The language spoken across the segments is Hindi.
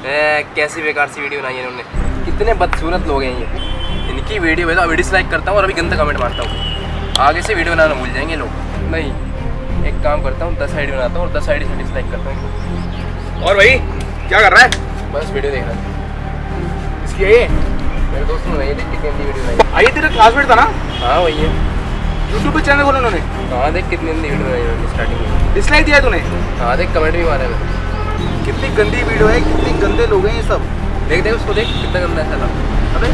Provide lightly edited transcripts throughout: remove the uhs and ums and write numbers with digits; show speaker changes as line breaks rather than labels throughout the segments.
कैसी बेकार सी वीडियो बनाई है इन्होंने। कितने बदसूरत लोग हैं ये। इनकी वीडियो है तो अभी डिसलाइक करता हूँ और अभी गंदा कमेंट मारता हूँ। आगे से वीडियो बनाना भूल जाएंगे लोग। नहीं, एक काम करता हूँ 10 आईडी बनाता हूँ और 10 आईडी से डिसलाइक करता हूँ।
और भाई क्या कर रहा है?
बस वीडियो देख रहा है।
इसकी है
मेरे दोस्त ने बनाई, देख कितनी गंदी वीडियो बनाई।
आइए तेरा क्लासमेट था ना?
हाँ वही है।
यूट्यूब पे चैनल खोला उन्होंने।
हाँ देख कितनी गंदी वीडियो बनाई उन्होंने स्टार्टिंग में।
डिसलाइक दिया तूने?
हाँ देख कमेंट भी मारा है।
कितनी गंदी वीडियो है, कितने गंदे लोग हैं ये सब।
देख देख उसको, देख कितना गंदा है साला।
अबे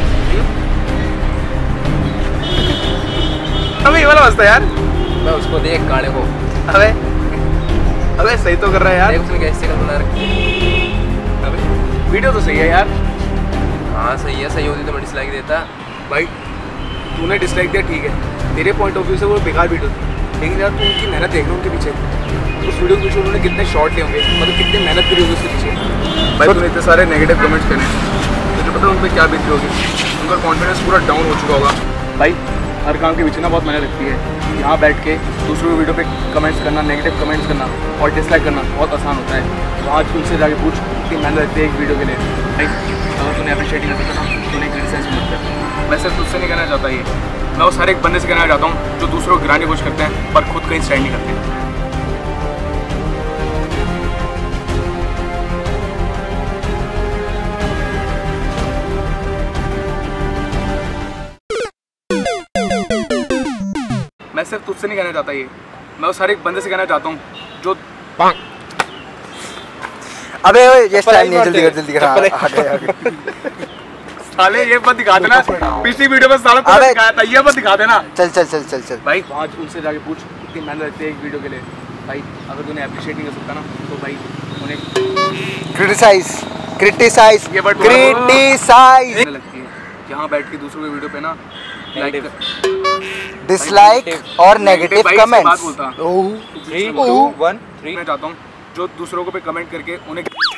ये वाला बसता यार।
मैं उसको देख काले को।
अबे सही तो कर रहा है यार।
देख उसने कैसे बना रखी है।
अबे वीडियो तो सही है यार।
हाँ सही है, सही होती तो मैं डिसलाइक देता।
भाई तूने डिसलाइक दिया ठीक है, तेरे पॉइंट ऑफ व्यू से वो बेकार वीडियो थी, लेकिन यार तू उनकी मेहनत देख रहा उनके पीछे। उस वीडियो के पीछे उन्होंने कितने शॉर्ट लिए होंगे, मतलब कितनी मेहनत करी होगी उसके पीछे। भाई तूने इतने सारे नेगेटिव कमेंट्स करे, तुझे पता है उन पर क्या बीती होगी। उनका कॉन्फिडेंस पूरा डाउन हो चुका होगा। भाई हर काम के पीछे ना बहुत मेहनत लगती है। यहाँ बैठ के दूसरों वीडियो पे कमेंट्स करना, नेगेटिव कमेंट्स करना और डिसलाइक करना बहुत आसान होता है। वहाँ उनसे जाके पूछ कितनी मेहनत लगती है एक वीडियो के लिए। भाई अगर तूने अप्रिशिएट नहीं करता ना, तूने क्रिटिसाइज मत कर। मैं सिर्फ तुझसे नहीं कहना चाहता ये, मैं उस हर एक बंदे से कहना चाहता हूँ जो दूसरों को गिराने की कोशिश करते हैं पर खुद कहीं स्टैंड नहीं करते। मैं सिर्फ तुझसे नहीं कहना चाहता ये, मैं उस हर एक बंदे से कहना चाहता हूँ जो
अबे ये स्टाइल नहीं, जल्दी कर जल्दी कर। आगे
साले ये मत दिखा देना, पिछली वीडियो में साला तो दिखाया था, ये मत दिखा देना।
चल चल चल चल चल
भाई आज उनसे जाके पूछ कितनी मेहनत लगती है एक वीडियो के लिए। भाई अगर तूने अप्रिशिएट नहीं कर सकता ना तो भाई उन्हें
क्रिटिसाइज
लगती है। यहाँ बैठ के दूसरों की वीडियो पे ना लाइक
डिसलाइक और नेगेटिव कमेंट्स।
मैं चाहता हूँ जो दूसरों को पे कमेंट करके उन्हें